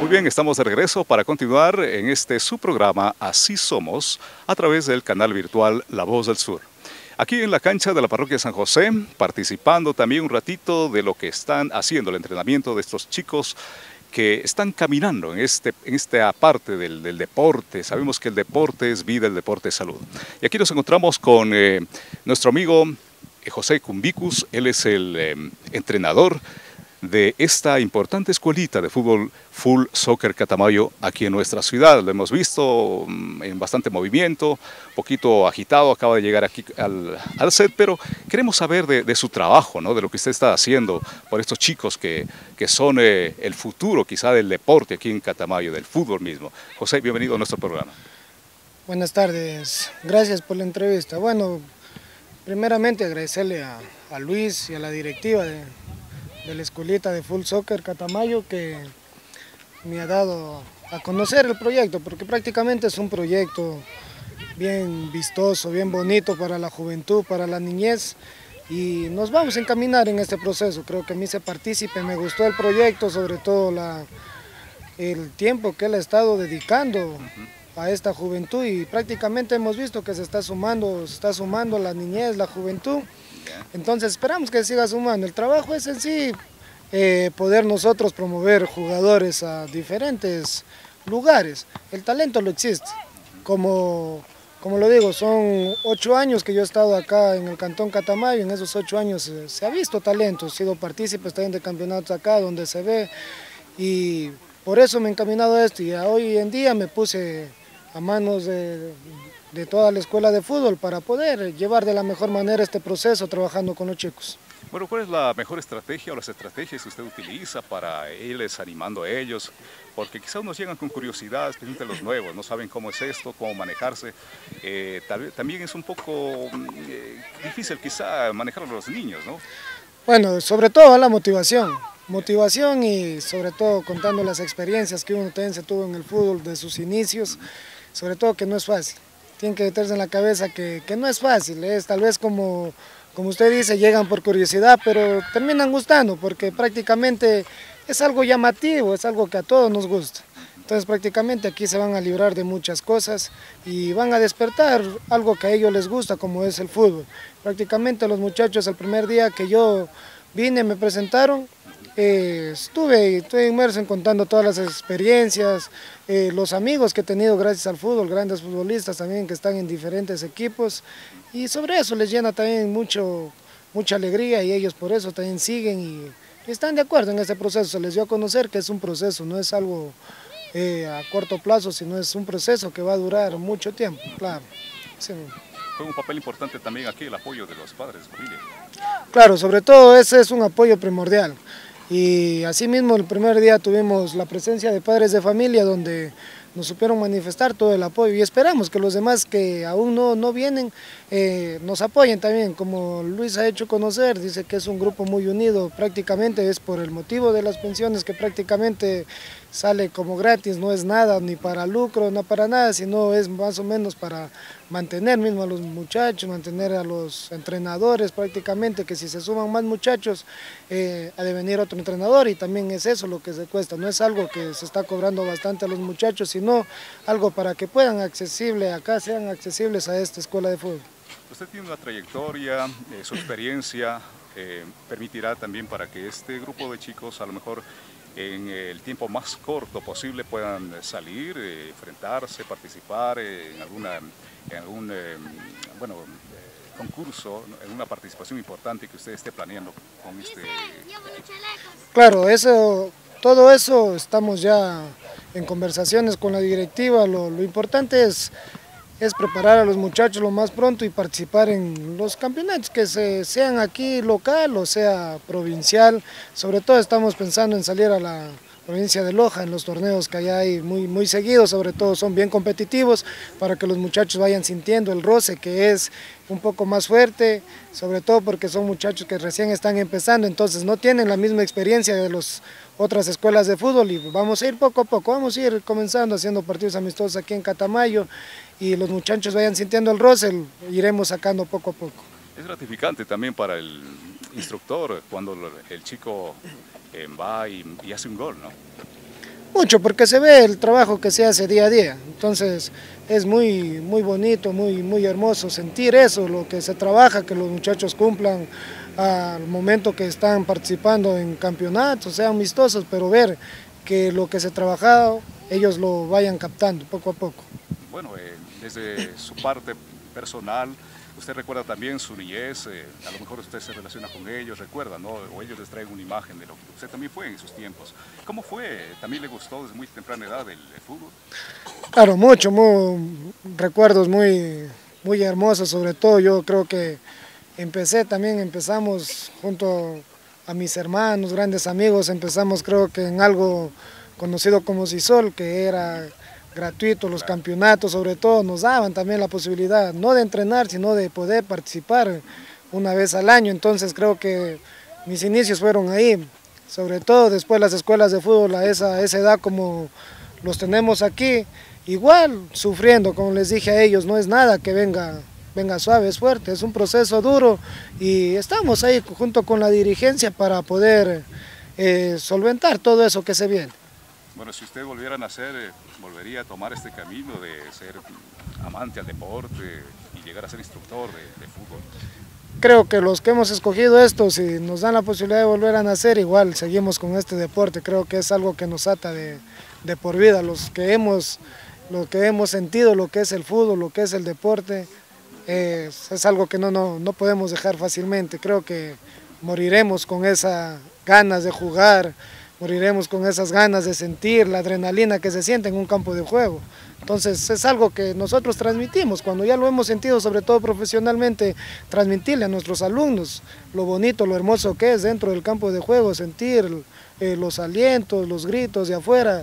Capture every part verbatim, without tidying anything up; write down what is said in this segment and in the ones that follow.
Muy bien, estamos de regreso para continuar en este su programa Así Somos a través del canal virtual La Voz del Sur. Aquí en la cancha de la parroquia San José, participando también un ratito de lo que están haciendo, el entrenamiento de estos chicos que están caminando en, este, en esta parte del, del deporte. Sabemos que el deporte es vida, el deporte es salud. Y aquí nos encontramos con eh, nuestro amigo José Cumbicus. Él es el eh, entrenador de esta importante escuelita de fútbol Full Soccer Catamayo aquí en nuestra ciudad. Lo hemos visto en bastante movimiento, un poquito agitado, acaba de llegar aquí al, al set, pero queremos saber de, de su trabajo, ¿no? De lo que usted está haciendo por estos chicos que, que son eh, el futuro quizá del deporte aquí en Catamayo, del fútbol mismo. José, bienvenido a nuestro programa. Buenas tardes, gracias por la entrevista. Bueno, primeramente agradecerle a, a Luis y a la directiva de de la escuelita de Full Soccer Catamayo que me ha dado a conocer el proyecto, porque prácticamente es un proyecto bien vistoso, bien bonito para la juventud, para la niñez, y nos vamos a encaminar en este proceso. Creo que me hice partícipe, me gustó el proyecto, sobre todo la, el tiempo que él ha estado dedicando a esta juventud, y prácticamente hemos visto que se está sumando, se está sumando la niñez, la juventud. Entonces esperamos que siga sumando. El trabajo es en sí eh, poder nosotros promover jugadores a diferentes lugares. El talento lo existe. Como, como lo digo, son ocho años que yo he estado acá en el Cantón Catamayo. En esos ocho años eh, se ha visto talento, he sido partícipe también de campeonatos acá donde se ve, y por eso me he encaminado a esto, y hoy en día me puse a manos de, de toda la escuela de fútbol para poder llevar de la mejor manera este proceso trabajando con los chicos. Bueno, ¿cuál es la mejor estrategia o las estrategias que usted utiliza para irles animando a ellos? Porque quizás nos llegan con curiosidad, especialmente los nuevos, no saben cómo es esto, cómo manejarse. Eh, tal, también es un poco eh, difícil quizá manejar a los niños, ¿no? Bueno, sobre todo la motivación. Motivación y sobre todo contando las experiencias que uno también se tuvo en el fútbol de sus inicios, sobre todo que no es fácil. Tienen que meterse en la cabeza que, que no es fácil, es tal vez como, como usted dice, llegan por curiosidad, pero terminan gustando porque prácticamente es algo llamativo, es algo que a todos nos gusta. Entonces prácticamente aquí se van a librar de muchas cosas y van a despertar algo que a ellos les gusta, como es el fútbol. Prácticamente los muchachos el primer día que yo vine me presentaron, Eh, estuve, estuve inmerso en contando todas las experiencias, eh, los amigos que he tenido gracias al fútbol, grandes futbolistas también que están en diferentes equipos, y sobre eso les llena también mucho, mucha alegría, y ellos por eso también siguen y están de acuerdo en este proceso. Se les dio a conocer que es un proceso, no es algo eh, a corto plazo, sino es un proceso que va a durar mucho tiempo, claro. Sí. Fue un papel importante también aquí el apoyo de los padres de familia. Claro, sobre todo ese es un apoyo primordial. Y asimismo el primer día tuvimos la presencia de padres de familia donde nos supieron manifestar todo el apoyo, y esperamos que los demás que aún no, no vienen eh, nos apoyen también, como Luis ha hecho conocer, dice que es un grupo muy unido, prácticamente es por el motivo de las pensiones que prácticamente sale como gratis, no es nada ni para lucro, no para nada, sino es más o menos para mantener mismo a los muchachos, mantener a los entrenadores prácticamente, que si se suman más muchachos eh, ha de venir otro entrenador, y también es eso lo que se cuesta, no es algo que se está cobrando bastante a los muchachos, sino algo para que puedan accesible, acá sean accesibles a esta escuela de fútbol. Usted tiene una trayectoria, eh, su experiencia eh, permitirá también para que este grupo de chicos a lo mejor en el tiempo más corto posible puedan salir, eh, enfrentarse, participar eh, en, alguna, en algún eh, bueno, eh, concurso, en una participación importante que usted esté planeando con este equipo. Claro, eso, todo eso estamos ya en conversaciones con la directiva. Lo, lo importante es, es preparar a los muchachos lo más pronto y participar en los campeonatos, que se, sean aquí local o sea provincial. Sobre todo estamos pensando en salir a la provincia de Loja, en los torneos que allá hay muy, muy seguidos, sobre todo son bien competitivos, para que los muchachos vayan sintiendo el roce, que es un poco más fuerte, sobre todo porque son muchachos que recién están empezando, entonces no tienen la misma experiencia de las otras escuelas de fútbol, y vamos a ir poco a poco, vamos a ir comenzando haciendo partidos amistosos aquí en Catamayo, y los muchachos vayan sintiendo el roce, iremos sacando poco a poco. Es gratificante también para el instructor cuando el chico eh, va y, y hace un gol, ¿no? Mucho, porque se ve el trabajo que se hace día a día, entonces es muy, muy bonito, muy, muy hermoso sentir eso, lo que se trabaja, que los muchachos cumplan al momento que están participando en campeonatos, sean amistosos, pero ver que lo que se ha trabajado, ellos lo vayan captando poco a poco. Bueno, eh, desde su parte personal, usted recuerda también su niñez, eh, a lo mejor usted se relaciona con ellos, recuerda, ¿no? O ellos les traen una imagen de lo que usted también fue en sus tiempos. ¿Cómo fue? ¿También le gustó desde muy temprana edad el, el fútbol? Claro, mucho, muy, recuerdos muy, muy hermosos, sobre todo yo creo que empecé también, empezamos junto a mis hermanos, grandes amigos, empezamos creo que en algo conocido como Sisol, que era gratuito, los campeonatos sobre todo nos daban también la posibilidad, no de entrenar, sino de poder participar una vez al año, entonces creo que mis inicios fueron ahí, sobre todo después las escuelas de fútbol a esa, a esa edad como los tenemos aquí, igual sufriendo, como les dije a ellos, no es nada que venga, venga suave, es fuerte, es un proceso duro y estamos ahí junto con la dirigencia para poder eh, solventar todo eso que se viene. Bueno, si usted volviera a nacer, eh, volvería a tomar este camino de ser amante al deporte y llegar a ser instructor de, de fútbol. Creo que los que hemos escogido esto, si nos dan la posibilidad de volver a nacer, igual seguimos con este deporte, creo que es algo que nos ata de, de por vida, los que hemos, lo que hemos sentido, lo que es el fútbol, lo que es el deporte, es, es algo que no, no, no podemos dejar fácilmente, creo que moriremos con esas ganas de jugar, moriremos con esas ganas de sentir la adrenalina que se siente en un campo de juego. Entonces es algo que nosotros transmitimos, cuando ya lo hemos sentido, sobre todo profesionalmente, transmitirle a nuestros alumnos lo bonito, lo hermoso que es dentro del campo de juego, sentir eh, los alientos, los gritos de afuera,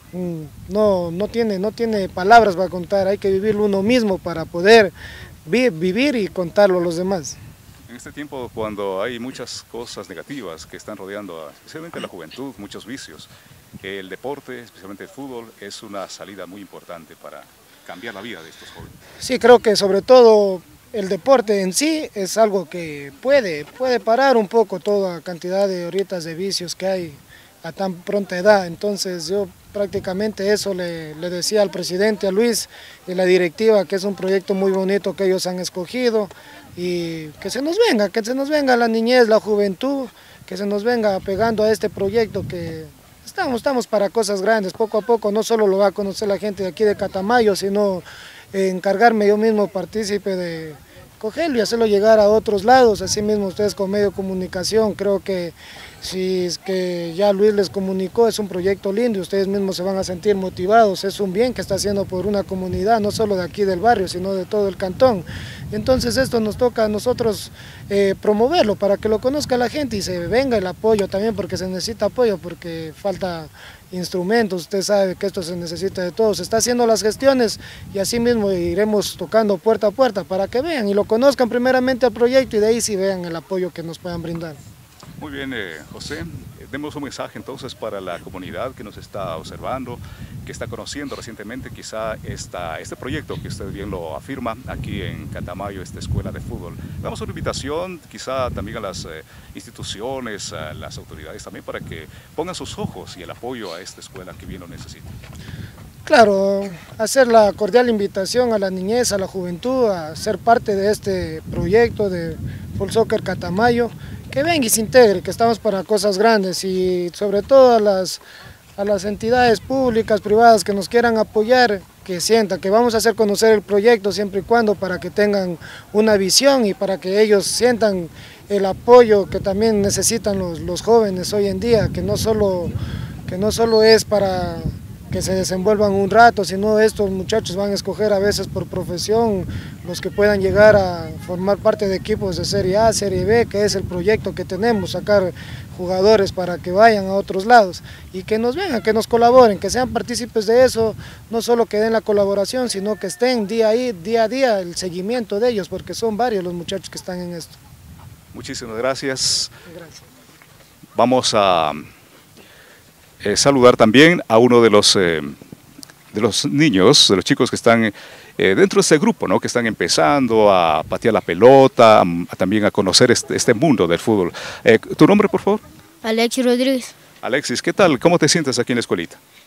no, no, tiene, no tiene palabras para contar, hay que vivirlo uno mismo para poder vi vivir y contarlo a los demás. En este tiempo, cuando hay muchas cosas negativas que están rodeando, a, especialmente a la juventud, muchos vicios, el deporte, especialmente el fútbol, es una salida muy importante para cambiar la vida de estos jóvenes. Sí, creo que sobre todo el deporte en sí es algo que puede, puede parar un poco toda cantidad de horitas de vicios que hay a tan pronta edad, entonces yo prácticamente eso le, le decía al presidente, a Luis y la directiva, que es un proyecto muy bonito que ellos han escogido y que se nos venga, que se nos venga la niñez, la juventud, que se nos venga pegando a este proyecto que estamos, estamos para cosas grandes, poco a poco no solo lo va a conocer la gente de aquí de Catamayo, sino eh, encargarme yo mismo partícipe de cogerlo y hacerlo llegar a otros lados, así mismo ustedes con medio de comunicación, creo que si es que ya Luis les comunicó, es un proyecto lindo y ustedes mismos se van a sentir motivados, es un bien que está haciendo por una comunidad, no solo de aquí del barrio, sino de todo el cantón. Entonces esto nos toca a nosotros eh, promoverlo para que lo conozca la gente y se venga el apoyo también, porque se necesita apoyo, porque falta instrumentos, usted sabe que esto se necesita de todos, se está haciendo las gestiones y así mismo iremos tocando puerta a puerta para que vean y lo conozcan primeramente al proyecto y de ahí sí vean el apoyo que nos puedan brindar. Muy bien, eh, José, eh, demos un mensaje entonces para la comunidad que nos está observando, que está conociendo recientemente quizá esta, este proyecto que usted bien lo afirma aquí en Catamayo, esta escuela de fútbol. Damos una invitación quizá también a las eh, instituciones, a las autoridades también para que pongan sus ojos y el apoyo a esta escuela que bien lo necesita. Claro, hacer la cordial invitación a la niñez, a la juventud, a ser parte de este proyecto de Full Soccer Catamayo, que venga y se integre, que estamos para cosas grandes y sobre todo a las, a las entidades públicas, privadas que nos quieran apoyar, que sientan que vamos a hacer conocer el proyecto siempre y cuando para que tengan una visión y para que ellos sientan el apoyo que también necesitan los, los jóvenes hoy en día, que no solo, que no solo es para que se desenvuelvan un rato, sino estos muchachos van a escoger a veces por profesión los que puedan llegar a formar parte de equipos de Serie A, Serie B, que es el proyecto que tenemos, sacar jugadores para que vayan a otros lados y que nos vengan, que nos colaboren, que sean partícipes de eso, no solo que den la colaboración, sino que estén día a día, día, a día el seguimiento de ellos, porque son varios los muchachos que están en esto. Muchísimas gracias. Gracias. Vamos a Eh, saludar también a uno de los, eh, de los niños, de los chicos que están eh, dentro de este grupo, ¿no? Que están empezando a patear la pelota, a, a también a conocer este, este mundo del fútbol. Eh, ¿Tu nombre, por favor? Alexis Rodríguez. Alexis, ¿qué tal? ¿Cómo te sientes aquí en la escuelita?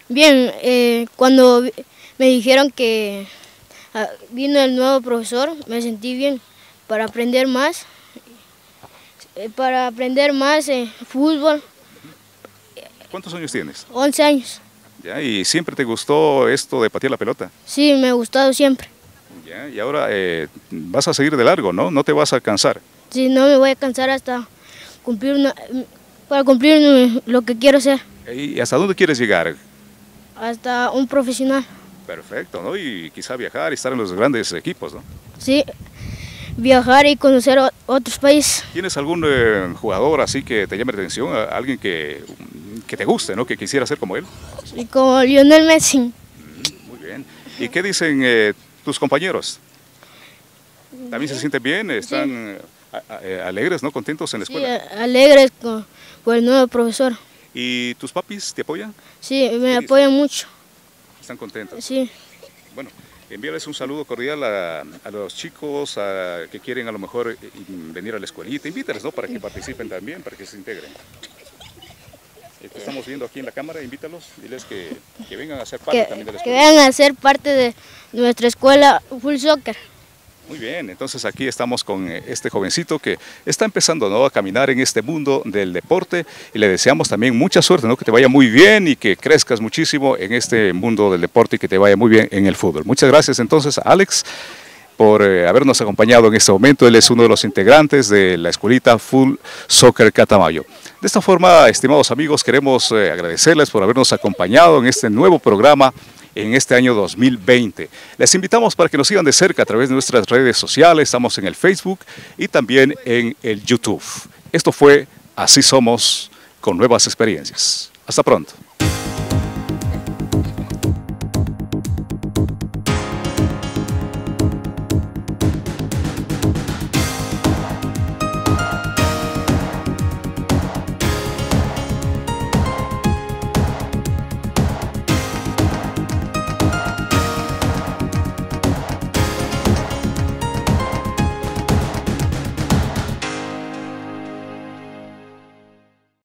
Bien, eh, cuando me dijeron que ah, vino el nuevo profesor, me sentí bien para aprender más, eh, para aprender más eh, fútbol. ¿Cuántos años tienes? once años. ¿Ya? ¿Y siempre te gustó esto de patear la pelota? Sí, me ha gustado siempre. ¿Ya? Y ahora eh, vas a seguir de largo, ¿no? No te vas a cansar. Sí, no me voy a cansar hasta cumplir una, para cumplir lo que quiero ser. ¿Y hasta dónde quieres llegar? Hasta un profesional. Perfecto, ¿no? Y quizá viajar y estar en los grandes equipos, ¿no? Sí, viajar y conocer otros países. ¿Tienes algún eh, jugador así que te llame la atención? ¿Alguien que, que te guste, ¿no? Que quisiera ser como él? Sí, como Lionel Messi. Mm, muy bien. ¿Y qué dicen eh, tus compañeros? ¿También se sienten bien? ¿Están sí. a, a, alegres, ¿no? ¿Contentos en la escuela? Sí, alegres con, por el nuevo profesor. ¿Y tus papis te apoyan? Sí, me apoyan mucho. ¿Están contentos? Sí. Bueno, envíales un saludo cordial a, a los chicos a, que quieren a lo mejor venir a la escuelita. Invítales, ¿no? Para que participen también, para que se integren. Te estamos viendo aquí en la cámara, invítalos, diles que, que vengan a ser parte que, también de la escuela. escuela. Que vengan a ser parte de nuestra escuela Full Soccer. Muy bien, entonces aquí estamos con este jovencito que está empezando, ¿no?, a caminar en este mundo del deporte y le deseamos también mucha suerte, ¿no?, que te vaya muy bien y que crezcas muchísimo en este mundo del deporte y que te vaya muy bien en el fútbol. Muchas gracias entonces a Alex por eh, habernos acompañado en este momento. Él es uno de los integrantes de la escuelita Full Soccer Catamayo. De esta forma, estimados amigos, queremos eh, agradecerles por habernos acompañado en este nuevo programa en este año dos mil veinte. Les invitamos para que nos sigan de cerca a través de nuestras redes sociales. Estamos en el Facebook y también en el YouTube. Esto fue Así Somos, con nuevas experiencias. Hasta pronto.